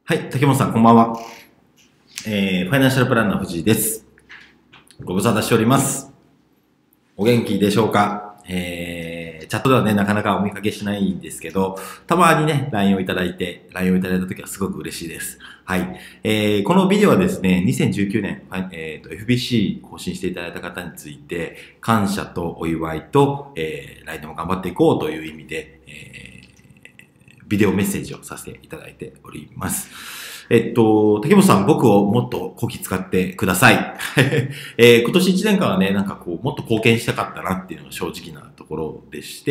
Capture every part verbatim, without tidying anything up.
はい、竹本さん、こんばんは。えー、ファイナンシャルプランナー藤井です。ご無沙汰しております。お元気でしょうか？えー、チャットではね、なかなかお見かけしないんですけど、たまにね、ライン をいただいて、ライン をいただいたときはすごく嬉しいです。はい。えー、このビデオはですね、にせんじゅうきゅうねん、えーと、エフビーシー 更新していただいた方について、感謝とお祝いと、えー、来年も頑張っていこうという意味で、えービデオメッセージをさせていただいております。えっと、竹本さん、僕をもっとこき使ってください。えー、今年いちねんかんはね、なんかこう、もっと貢献したかったなっていうのが正直なところでして、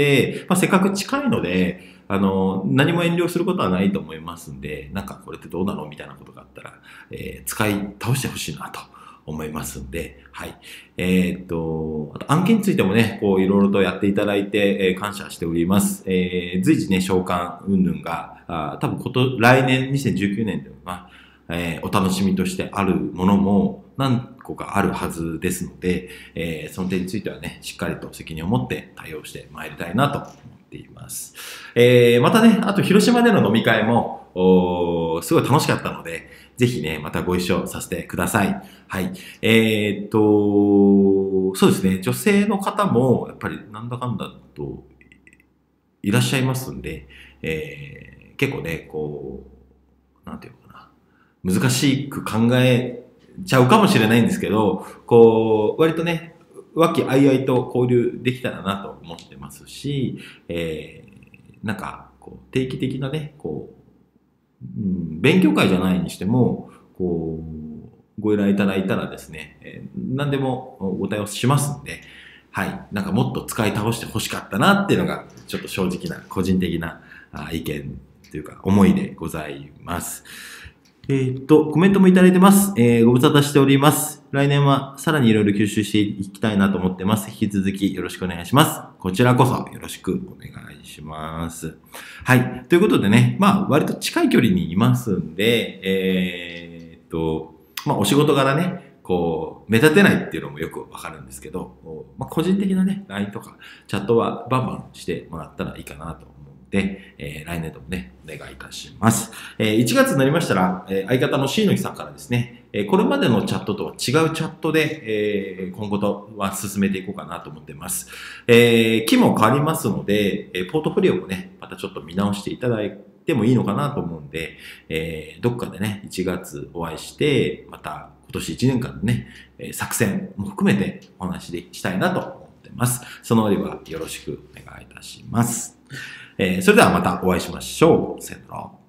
まあ、せっかく近いので、あの、何も遠慮することはないと思いますんで、なんかこれってどうなのみたいなことがあったら、えー、使い倒してほしいなと思いますんで、はい。えー、っと、あと案件についてもね、こういろいろとやっていただいて、えー、感謝しております。えー、随時ね、召喚云々が、あ多分こと、来年にせんじゅうきゅうねんでは、えー、お楽しみとしてあるものも何個かあるはずですので、えー、その点についてはね、しっかりと責任を持って対応してまいりたいなと思っています。えー、またね、あと広島での飲み会も、おすごい楽しかったので、ぜひね、またご一緒させてください。はい。えー、っと、そうですね、女性の方も、やっぱりなんだかんだといらっしゃいますんで、えー、結構ね、こう、なんていうのかな、難しく考えちゃうかもしれないんですけど、こう、割とね、和気あいあいと交流できたらなと思ってますし、えー、なんか、こう、定期的なね、こう、うん、勉強会じゃないにしても、こう、ご依頼いただいたらですね、えー、何でもお対応しますんで、はい。なんかもっと使い倒して欲しかったなっていうのが、ちょっと正直な、個人的な意見というか、思いでございます。えー、っと、コメントもいただいてます。えー、ご無沙汰しております。来年はさらにいろいろ吸収していきたいなと思ってます。引き続きよろしくお願いします。こちらこそよろしくお願いします。はい。ということでね、まあ、割と近い距離にいますんで、えー、っと、まあ、お仕事柄ね、こう、目立てないっていうのもよくわかるんですけど、まあ、個人的なね、ライン とかチャットはバンバンしてもらったらいいかなとで、えー、来年度もね、お願いいたします。えー、いちがつになりましたら、えー、相方のしいのきさんからですね、えー、これまでのチャットとは違うチャットで、えー、今後とは進めていこうかなと思っています。えー、期も変わりますので、えー、ポートフォリオもね、またちょっと見直していただいてもいいのかなと思うんで、えー、どっかでね、いちがつお会いして、また今年いちねんかんのね、作戦も含めてお話でしたいなと思っています。その折はよろしくお願いいたします。えー、それではまたお会いしましょう。さよなら。